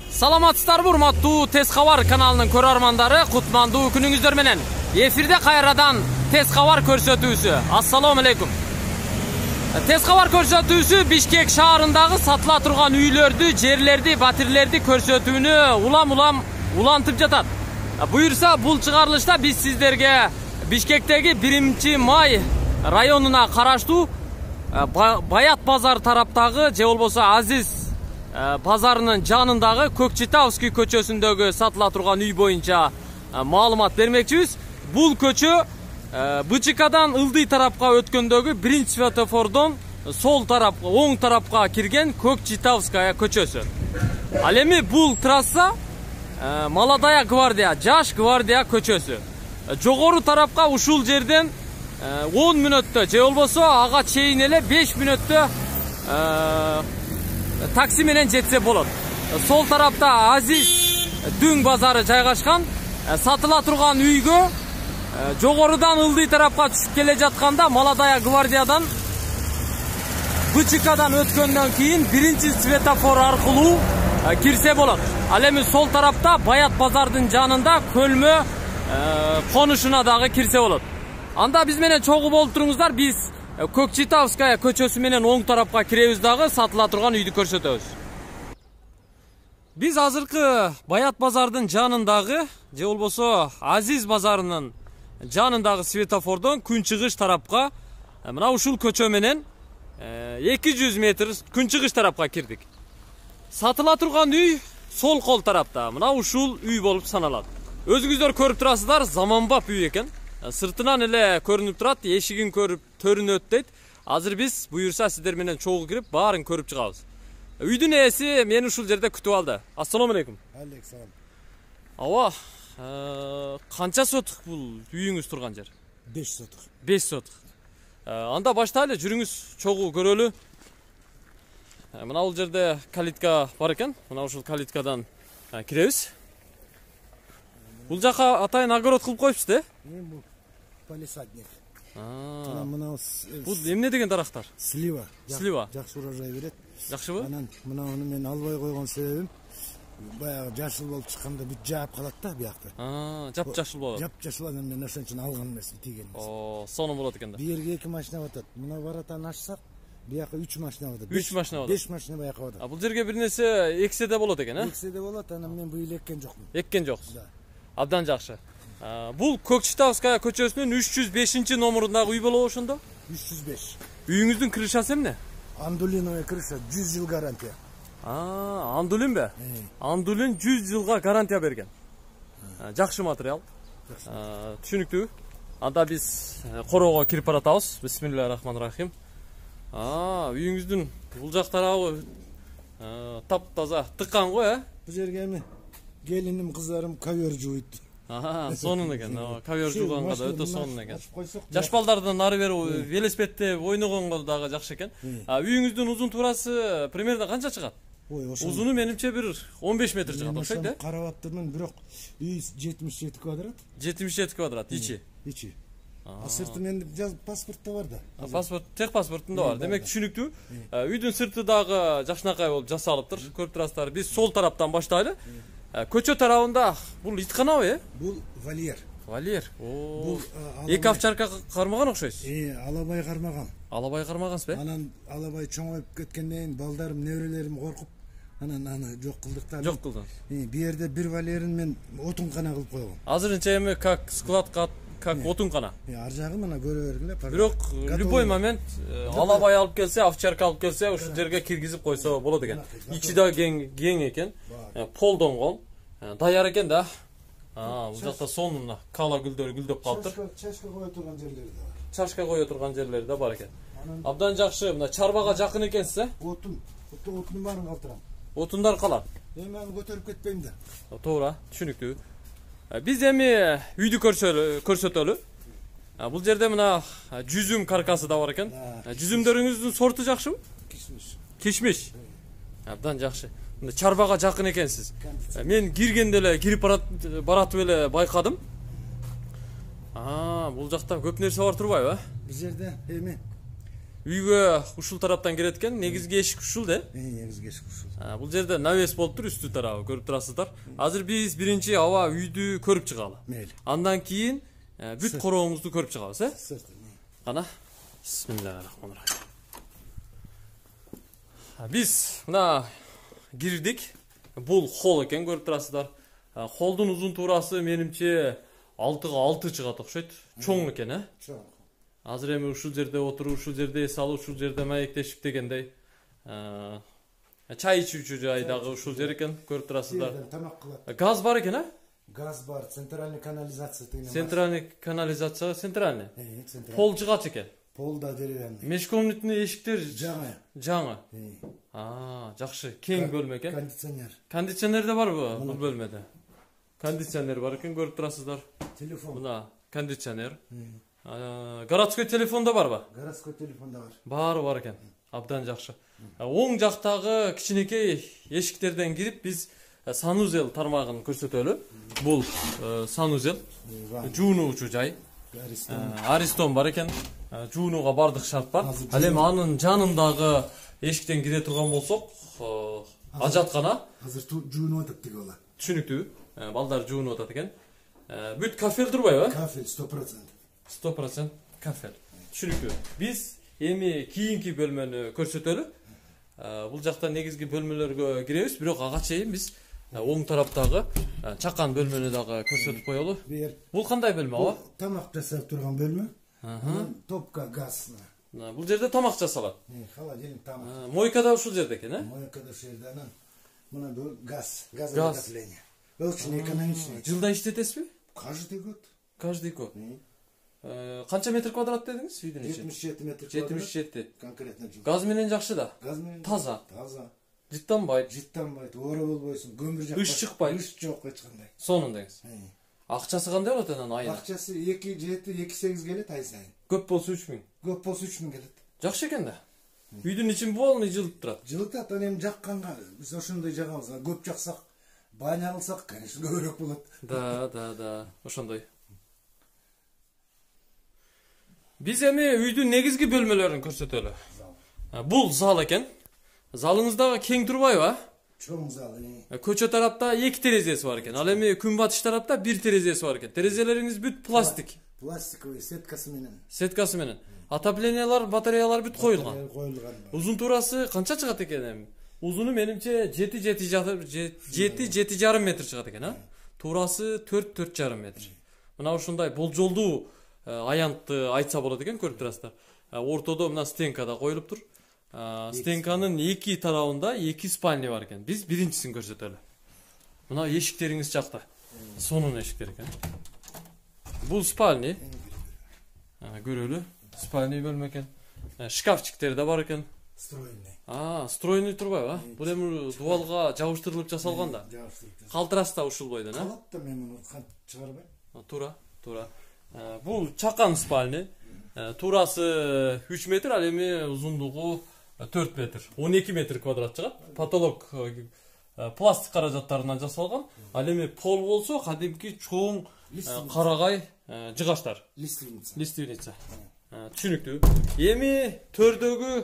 Саламатсыздарбы, урматтуу Тез Кабар каналынын көрөрмандары, кутмандуу күнүңүздөр менен. Эфирде кайрадан Тез Кабар көрсөтүүсү. Ассаламу алейкум. Тез Кабар көрсөтүүсү Бишкек шаарындагы сатыла турган үйлөрдү, жерлерди, батирлерди көрсөтүүнү улам улантып жатат. Буюрса, бул чыгарылышта биз сиздерге Бишкектеги 1-май районуна караштуу Баят базар тараптагы же болбосо Азиз базарынын жанындагы Көкчетавский көчөсүндөгү сатыла турган үй боюнча маалымат бермекчибиз. Бул көчө БЧКдан ылдый тарапка өткөндөгү 1-светофордон сол тарапка, оң тарапка кирген Көкчетавская көчөсү. Ал эми бул трасса Молодая гвардия, Жаш гвардия көчөсү. Жогору тарапка ушул жерден 10 мүнөттө же болбосо ага чейин эле 5 мүнөттө такси менен жетсе болот. Сол тарапта Азиз Дүң базары жайгашкан. Сатыла турган үйгө жогорудан ылдый тарапка түшүп келе жатканда Молодая гвардиядан БЧКдан өткөндөн кийин 1-светофор аркылуу кирсе болот. Ал эми сол тарапта Баят базардын жанында көлмө конушуна дагы кирсе болот. Анда биз менен чогуу болуп туруңуздар. Биз Көкчетавская көчөсү менен оң тарапка киребиз дагы сатыла турган үйдү көрсөтөбүз. Биз азыркы Баят базардын жанындагы же болбосо Азиз базарынын жанындагы светофордон күнчыгыш тарапка мына ушул көчө менен 200 метр күнчыгыш тарапка кирдик. Сатыла турган үй сол кол тарапта. Мына ушул үй болуп саналат. Өзүңүздөр көрүп турасыздар, заманбап үй экен. Сыртынан эле көрүнүп турат, эшигин көрүп төрүнөт дейт. Азыр биз буюрса сиздер менен чогуу кирип баарын көрүп чыгабыз. Үйдүн ээси мени ушул жерде күтүп алды. Ассаламу алейкум. Алейкум салам. Ава, канча сотук бул үйүңүз турган жер? 5 сотук. 5 сотук. Анда баштайлы, жүрүңүз чогуу көрөлү. Мына бул жерде калитка бар экен. Мына ушул калиткадан киребиз. Бул жака атайын огород кылып коюпсуз да? Бул палисадник. Мына бул эмне деген дарактар? Слива. Слива. Жакшы урожай берет. Жакшыбы? Анан мынаны мен албай койгон себебим баягы жашыл болуп чыкканда бүт жаап калат да биякта. Жап-жашыл болот. Жап-жашыл анан мен ошон үчүн алган эмесмин, тийген эмес. Сонун болот экен да. Бу жерге 2 машина батат. Мына баратан ачсак, бияка 3 машина батат. 3 машина батат. 5 машина бияка батат. Бул жерге бир нерсе эксе да болот экен, Эксе да болот, анан мен быйыл эккен жокмун. Эккен жоксуз. Абдан жакшы. Бул Көкчетавская көчөсүнүн 305 номурундагы үй болобу ошондо? 305. Үйүңүздүн крышасы эмне? Андулиновая крыша, 100 жыл гарантия. Андулин бе? Андулин 100 жылга гарантия берген. Жакшы материал. Түшүнүктүү. Анда биз короого кирип баратабыз. Бисмиллахиррахманиррахим. Үйүңүздүн бул жак тарабы таптаза тыккан го, Бул жерге эми келиним, кыздарым ковер жууйт. Сонун экен. Ковер жууганга да өтө сонун экен. Жаш балдардан нары бери велосипедте ойногонго дагы жакшы экен. Үйүңүздүн узун турасы примерно канча чыгат? Узуну менимче бир 15 метр чыгат, окшойт да? Карап аптырмын, бирок үй 77 квадрат. 77 квадрат ичи. Ичи. Сырты менде паспортто бар да. Паспорт, тех паспортунда бар. Демек түшүнүктүү. Үйдүн сырты дагы жакшынакай болуп жасалыптыр. Көрүп турасыздар. Биз сол тараптан баштайлы. Көчө тарабында бул итканабы, Бул вольер. Вольер. Бул эки овчарка кармаган окшойсуз. Алабай кармаган. Алабай кармагансызбы? Анан алабай чоңоюп кеткенден балдарым, неберелерим коркуп, анан аны жок кылдык да. Жок кылдың. Бу жерде бир вольерин мен отункана кылып койгом. Азырынча эми как складка, как отункана. Ар жагы мына көрө бергиле. Бирок любой момент алабай алып келсе, овчарка алып келсе, ушул жерге киргизип койсо болот экен. Ичи да кең экен. Полдонгон. Даяр экен да. Бул жакта сонун кала гүлдөр гүлдөп калыптыр. Чашка кое турган жерлери да бар. Чашка кое турган жерлери да бар экен. Абдан жакшы. Мына чарбага жакын экенсиз, Отун баарын калтырам. Отундар калат. Эми аны көтөрүп кетпейм да. Туура, түшүнүктүү. Биз эми үйдү көрсөтөлү. Бул жерде мына жүзүм каркасы да бар экен. Жүзүмдөрүңүздүн сорту жакшыбы? Кишмиш. Кишмиш. Абдан жакшы. Чарбага жакын экенсиз. Мен киргенде эле кирип баратып эле байкадым. Бул жакта көп нерсе бар турбайбы? Бул жерде эми Үйгө ушул тараптан кирет экен, негизги эшик ушул да? Негизги эшик ушул. Бул жерде навес болуп тур, үстү тарабы көрүп турасыздар. Азыр биз биринчи аба үйдү көрүп чыгалы. Мейли. Андан кийин бүт короңузду көрүп чыгабыз, Кана. Бисмиллахиррахманиррахим. Биз мына кирдик. Бул холл экен, көрүп турасыздар. Холдун узун туурасы менимче 6га 6 чыгат окшойт. Чоң экен, Чоң. Азыр эми ушул жерде отуруп, ушул жерде эс алып, ушул жерде маектешип дегендей. Чай ичүүчү жай дагы ушул жер экен, көрүп турасыздар. Тамак кылат. Газ бар экен, Газ бар, центральный канализация деген бар. Центральный канализация, центральный. Центральный. Пол жыгат экен. Пол да деревянный. Межкомнатный эшиктер Жаңы. Жакшы. Кең бөлмө экен. Кондиционер. Кондиционер да барбы бул бөлмөдө? Кондиционер бар экен, көрүп турасыздар. Телефон. Мына кондиционер. Городской телефон да барбы? Городской телефон да бар. Баары бар экен. Абдан жакшы. Оң жактагы кичинекей эшиктерден кирип биз санузел тармагын көрсөтөлү. Бул санузел. Жуунуучу жай. Аристон бар экен. Жуунууга бардык шарт бар. Ал эми анын жанындагы эшиктен кире турган болсок, ажаткана. Азыр жуунуп атат деге болот. Түшүнүктүү. Балдар жуунуп атат экен. Бүт кафел турбайбы? Кафел 100%. 100% кафел. Түшүнүктүү. Биз эми кийинки бөлмөнү көрсөтөлү. Бул жакта негизги бөлмөлөргө киребиз, бирок ага чейин биз оң тараптагы чакан бөлмөнү дагы көрсөтүп коелу. Бул кандай бөлмө, aba? Тамак жасап турган бөлмө. Топка газ. Бул жерде тамак жасалат. Холодильник тамак. Мойка да ушул жерде экен, Мойка да ушул жерде. Мына бул газ, газовое отопление. Очень экономичный. Жылда иштетесизби? Каждый год. Каждый год. Канча метр квадрат дедиңиз үйдүн ичи? 77 метр квадрат. 77. Конкретно жыл. Газ менен жакшы да. Газ менен таза. Таза. Жыттанбайт. Оора болбойсуң, көмүр жакпайт. Ыш чыкпайт. Ыш жок эч кандай. Сонун деңиз. Акчасы кандай болот анын айына? Акчасы 2,7-2,8 келет ай сайын. Көп болсо 3000. Көп болсо 3000 келет. Жакшы экен да. Үйдүн ичин полный жылып турат. Жылытат, эми жакканга биз ошондой жагабыз. Көп жаксак, баня кылсак, конечно, көбүрөөк болот. Да. Ошондой. Биз эми үйдүн негизги бөлмөлөрүн көрсөтөлү. Бул зал экен. Залыңыз дагы кең турбайбы? Чоң зал. Көчө тарапта 2 терезеси бар экен. Ал эми күнбатыш тарапта 1 терезеси бар экен. Терезелериңиз бүт пластик. Пластиковый сеткасы менен. Сеткасы менен. Отоплениялар, батареялар бүт коюлган. Узун турасы канча чыгат экен эми? Узуну менимче 7,5 метр чыгат экен, Туурасы 4,5 метр. Мына ушундай болжолдуу аянтты айтса болот экен, көрүп турасыздар. Ортодо мына стенка да коюлуп тур. Стенканын 2 тарабында 2 спальня бар экен. Биз биринчисин көрсөтөлү. Мына эшиктериңиз жакта. Сонун эшиктер экен. Бул спальня. Көрөлү. Спальня бөлмө экен. Шкафчиктер да бар экен. Стройный. Стройный турбайбы? Бул эми дубалга жабыштырылып жасалган да. Калтырасы да ушул бойдон, Калат да мен муну чыгарбайм. Тура. Бул чакан спальня. Турасы 3 метр, ал эми узундугу 4 метр. 12 метр квадрат чыгат. Потолок пластик каражаттарынан жасалган. Ал эми пол болсо кадимки чоң карагай жыгаштар. Лиственница. Түшүнүктүү. Эми төрдөгү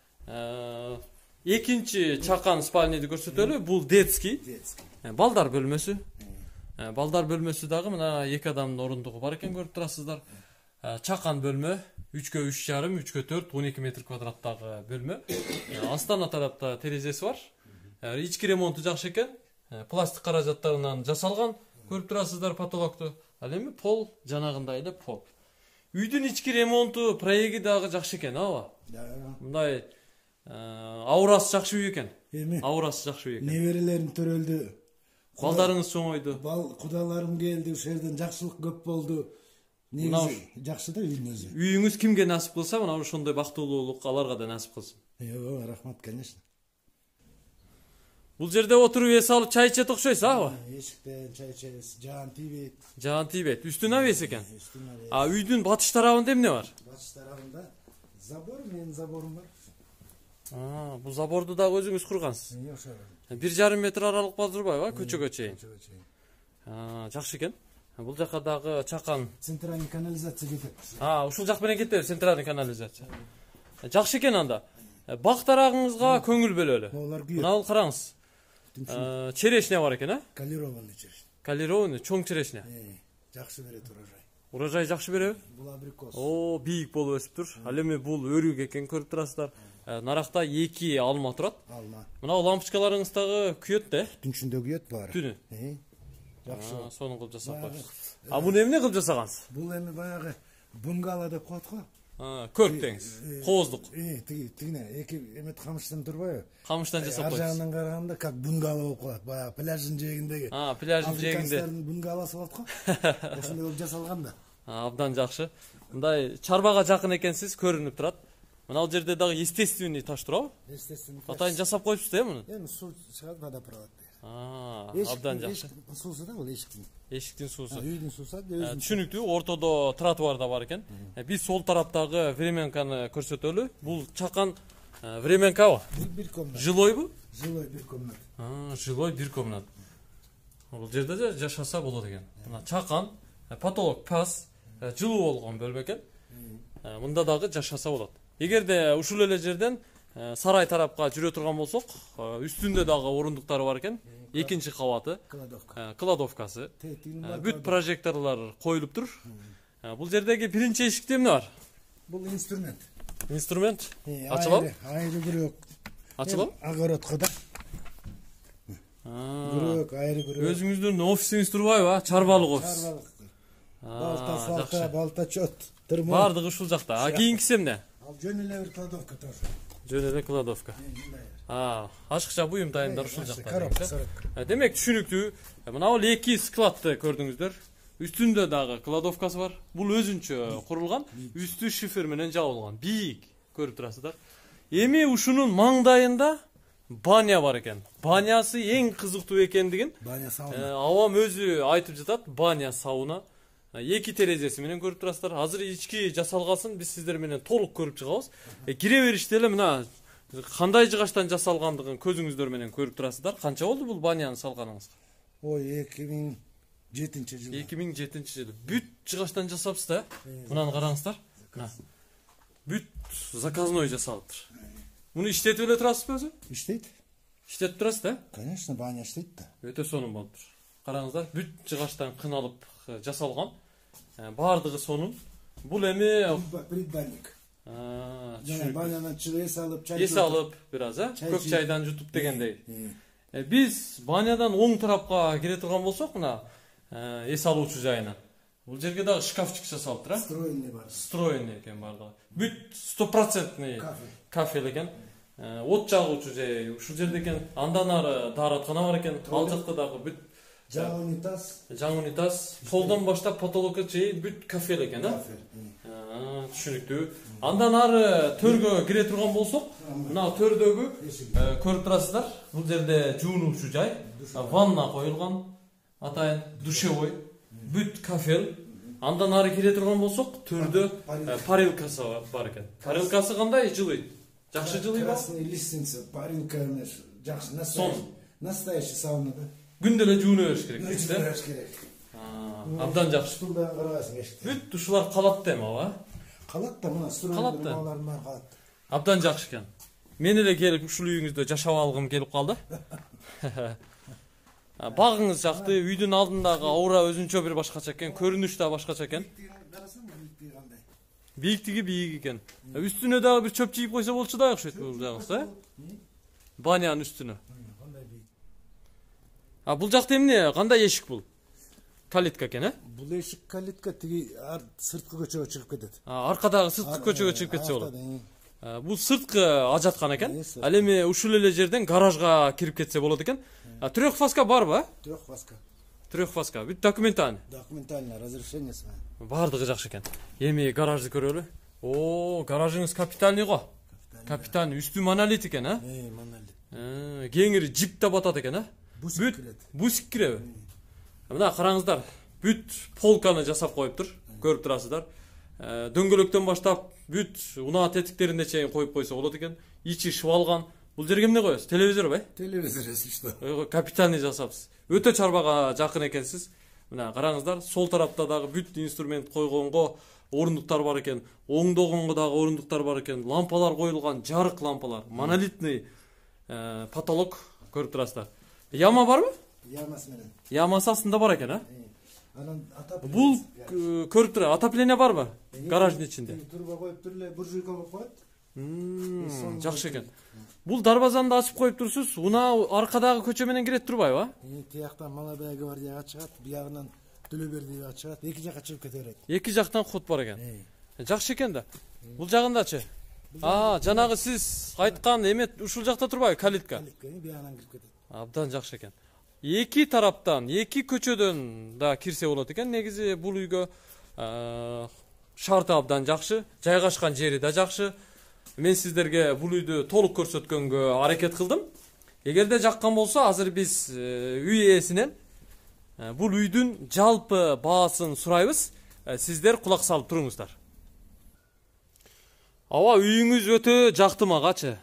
экинчи чакан спальняды көрсөтөлү. Бул детский. Балдар бөлмөсү. Балдар бөлмөсү дагы мына 2 адамдын орундугу бар экен, көрүп турасыздар. Чакан бөлмө 3 × 3,5, 3 × 4, 12 метр квадраттагы бөлмө. Астана тарапта терезеси бар. Ички ремонту жакшы экен. Пластик каражаттарынан жасалган. Көрүп турасыздар потолокту. Ал эми пол жанагындай эле пол. Үйдүн ички ремонту, проеги дагы жакшы экен, аба? Мындай аурасы жакшы үй экен. Аурасы жакшы үй экен. Неберелерим төрөлдү. Балдарыңыз чоңойду. Кудаларым келди, ушул жерден жакшылык көп болду. Негизи жакшы да үйдүн өзү. Үйүңүз кимге насип кылса, мына ошондой бактылуулук аларга да насип кылсын. Рахмат, конечно. Бул жерде отуруп эс алып чай ичет окшойсуз, аба? Эшиктен чай ичебиз, жаан тийбейт. Жаан тийбейт. Үстүн навес экен. Үйдүн батыш тарабында эмне бар? Батыш тарабында забор, менин заборум бар. Бул заборду дагы өзүңүз кургансыз. 1,5 метр аралык бар турбайбы, көчөгө чейин? Жакшы экен. Бул жака дагы чакан. Центральный канализация кетет. Ушул жак менен кетет, центральный канализация. Жакшы экен анда. Бактарагыңызга көңүл бөлөлү. Олар күйөт. Мына караңыз. Черешня бар экен, Калированный черешня. Калированный чоң черешня. Жакшы берет урожай. Урожай жакшы береби? Бул абрикос. О, бийик болуп өсүп тур. Ал эми бул өрүк экен, көрүп турасыздар. Наракта 2 алма турат. Алма. Мына лампочкаларыңыз дагы күйөт да? Түн ичинде күйөт баары. Түнү. Жакшы. Сонун кылып жасап коюпсуз. Буну эмне кылып жасагансыз? Бул эми баягы бунгало деп коет го. Көрк деңиз. Кооздук. Тигине эки эмет камыштан турбайбы? Камыштан жасап Ар коюпсуз. жагынан караганда как бунгало болуп калат. Баягы пляждын жээгиндеги. Пляждын жээгинде. Африканстардын bunгалосы болот го. Ошондой болуп жасалган да. Абдан жакшы. Мындай чарбага жакын экенсиз, көрүнүп турат. Мына жерде дагы естественный таш турабы? Естественно. Атайын жасап коюпсуз да муну? Эми суу чыгат, водопровод. Абдан жакшы. Суусу да бул эшиктин. Эшиктин суусу. Үйдүн суусу өзүнүн. Түшүнүктүү, ортодо тротуар да бар экен. Биз сол тараптагы временканы көрсөтөлү. Бул чакан временкабы? Бир комнат. Жилойбу? Жилой бир комнат. Жилой бир комнат. Бул жерде жашаса болот экен. Мына чакан, потолок пас, жылуу болгон бөлмө экен. Мында дагы жашаса болот. Эгерде ушул эле жерден сарай тарапка жүрө турган болсок, үстүндө дагы орундуктары бар экен. Экинчи кабаты, кладовкасы. Бүт прожекторлор коюлуп тур. Бул жердеги биринчи эшикте эмне бар? Бул инструмент. Инструмент? Ачылабы? Айры күрөк. Ачылабы? Огородко да. Күрөк, айры күрөк. Өзүңүздүн офисиңиз турбайбы? Чарбалык офис. Балта, салта, балта чот. Бардыгы ушул жакта. Кийинкиси эмне? Ал жөн эле бир кладовка тоже. Жөн эле кладовка. Ашыкча буюм дайындар ушул жакта. Коробка. Демек түшүнүктүү. Мына бул 2 складты көрдүңүздөр. Үстүндө дагы кладовкасы бар. Бул өзүнчө курулган, үстү шифер менен жабылган. Бийик, көрүп турасыздар. Эми ушунун маңдайында баня бар экен. Банясы эң кызыктуу экендигин Баня сауна. Авам өзү айтып жатат. Баня сауна. 2 терезеси менен көрүп турасыздар. Азыр ички жасалгасын биз сиздер менен толук көрүп чыгабыз. Кире бериште эле мына кандай жыгачтан жасалгандыгын көзүңүздөр менен көрүп турасыздар. Канча болду бул баняны салганыңызга? Ой, 2007-жылы. 2007-жылы. Бүт жыгачтан жасапсыз да? Мынаны караңыздар. Бүт заказной жасалыптыр. Муну иштетип эле турасызбы өзү? Иштейт. Иштетип турасыз да? Конечно, баня иштейт да. Өтө сонун болуптур. Караңыздар, бүт жыгачтан кыналып жасалган. Бардыгы сонун. Бул эми предбанник. Түшүнүктүү. Банядан чыгып эс алып, чай Эс алып, бир аз, көк чайдан жутуп дегендей. Биз банядан оң тарапка кире турган болсок, мына эс алуучу жайынан. Бул жерге дагы шкафчик жасалыптыр, Встроенный бар. Встроенный экен бардыгы. Бүт 100% кафе экен. От жагуучу жай ушул жерде экен. Андан ары даараткана бар экен. Ал жакта дагы бүт жаңы унитаз, полдон баштап потолокко чейин бүт кафе экен, түшүнүктүү. Андан ары төргө кире турган болсок, мына төрдөгү көрүп турасыздар. Бул жерде жуунуучу жай, ванна коюлган, атайын душевой, бүт кафе. Андан ары кире турган болсок, төрдө парилкасы бар экен. Парилкасы кандай? Жылый. Жакшы жылый ба? Красный лестница, парилка эмес, жакшы, настоящий сауна да. Күндө эле жууна бериш керек, Күндө бериш керек. Абдан жакшы. Стулдан карабайсың эшикте. Бүт ушулар калат да эми, Калат да, мына строенный малардын баары калат. Абдан жакшы экен. Мен эле келип ушул үйүңүздө жашап алгым келип калды. Багыңыз жакты, үйдүн алдындагы аура өзүнчө бир башкача экен, көрүнүш да башкача экен. Бийиктиги бийик экен. Үстүнө дагы бир чөп жийип койсо болчу да окшойт бул жагысы, банянын үстүнө. Бул жакта эмне? Кандай эшик бул? Калитка экен, Бул эшик калитка тиги сырткы көчөгө чыгып кетет. Аркадагы сырткы көчөгө чыгып кетсе болот. Бул сырткы ажаткан экен. Ал эми ушул эле жерден гаражга кирип кетсе болот экен. Трехфазка барбы? Трехфазка. Трехфазка. Бүт документальный. Документальное разрешение с вами. Бардыгы жакшы экен. Эми гаражды көрөлү. Гаражыңыз капитальный го. Капитальный, үстү монолит экен, Монолит. Кеңири джип деп атат экен, Бусик кирет. Бусик киреби? Мына караңыздар, бүт полканы жасап коюптур, көрүп турасыздар. Дөңгөлөктөн баштап бүт унаа тетиктерине чейин коюп койсо болот экен. Ичи шыбалган. Бул жерге эмне коесуз? Телевизор бай? Телевизор, если что. Капитальный жасапсыз. Өтө чарбага жакын экенсиз. Мына караңыздар, сол тарапта дагы бүт инструмент койгонго орындуктар бар экен, оңдогонго дагы орындуктар бар экен, лампалар коюлган, жарык лампалар, монолитный потолок көрүп турасыздар. Яма барбы? Ямасы менен. Ямасы астында бар экен, Анан отопление. Бул көрүп тура, отопление барбы? Гараждын ичинде. Турба коюп тур эле, буржуйка болуп коет. Жакшы экен. Бул дарбазаны ачып коюп турсуз, унаа аркадагы көчө менен кирет турбайбы? Тияктан Молодая гвардияга чыгат, буягынан Төлөбердиге чыгат, эки жакка чыгып кете берет. Эки жактан ход бар экен. Жакшы экен да. Бул жагындачы? Жанагы сиз айткан эме ушул жакта турбайбы, калитка? Буягынан кирип кетет. Абдан жакшы экен. Эки тараптан, эки көчөдөн да кирсе болот экен. Негизи бул үйгө шарты абдан жакшы, жайгашкан жери да жакшы. Мен сиздерге бул үйдү толук көрсөткөнгө аракет кылдым. Эгерде жаккан болсо, азыр биз үй ээсинен бул үйдүн жалпы баасын сурайбыз. Сиздер кулак салып туруңуздар. Аба, үйүңүз өтө жакты магачы.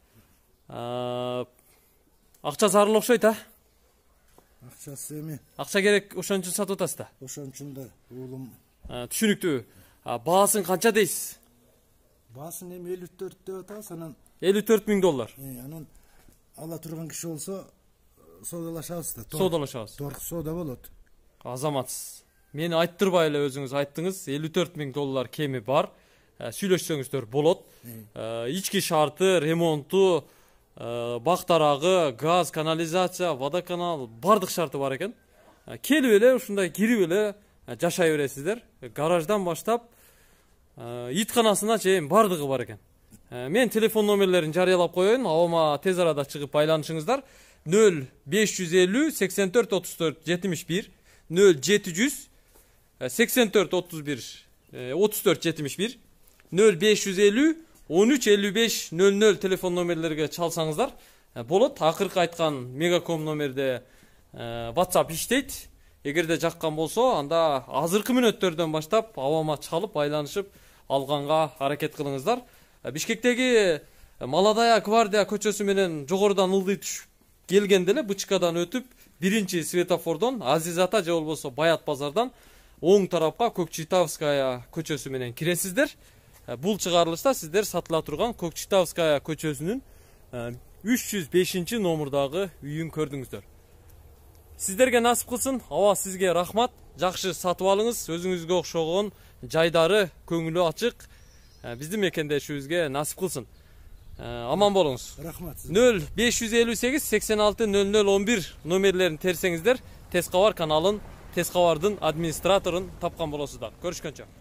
Акча зарыл окшойт, Акчасы эми. Акча керек, ошон үчүн сатып атасыз да. Ошон үчүн да уулум. Түшүнүктүү. Баасын канча дейсиз? Баасын эми 54 деп атабыз, анан 54 000 доллар. Анан ала турган киши болсо соодалашабыз да. Соодалашабыз. Торг соода болот. Азаматсыз. Мени айттырбай эле өзүңүз айттыңыз, 54 000 доллар кеми бар. Сүйлөшсөңүздөр болот. Ички шарты, ремонту, бактарагы, газ, канализация, водоканал, бардык шарты бар экен. Келип эле ушундай кирип эле жашай бересиздер. Гараждан баштап итканасына чейин бардыгы бар экен. Мен телефон номерлерин жарыялап коеюн, абама тез арада чыгып байланышыңыздар. 0550 84 34 71 0700 84 31 34 71 0550 13 55 00 телефон номерлерге чалсаңыздар болот. Акыркы айткан Мегаком номерде WhatsApp иштейт. Эгерде жаккан болсо, анда азыркы мүнөттөрдөн баштап абама чалып байланышып алганга аракет кылыңыздар. Бишкектеги Молодая гвардия көчөсү менен жогорудан ылдый түшүп келгенде эле Бычкадан өтүп, биринчи светофордон Азиз ата же болбосо Баят базардан оң тарапка Кокчетавская көчөсү менен киресиздер. Бул чыгарылышта сиздер сатыла турган Кокчетавская көчөсүнүн 305 номурдагы үйүн көрдүңүздөр. Сиздерге насип кылсын. Аба, сизге рахмат. Жакшы сатып алыңыз. Өзүңүзгө окшогон жайдары, көңүлү ачык биздин мекендешибизге насип кылсын. Аман болуңуз. Рахмат. 0558 86 0011 номерлерин терсеңиздер, Тез кабар каналын, Тез кабардын администраторун тапкан болосуздар. Көрүшкөнчө.